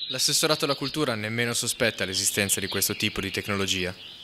L'assessorato alla cultura nemmeno sospetta l'esistenza di questo tipo di tecnologia.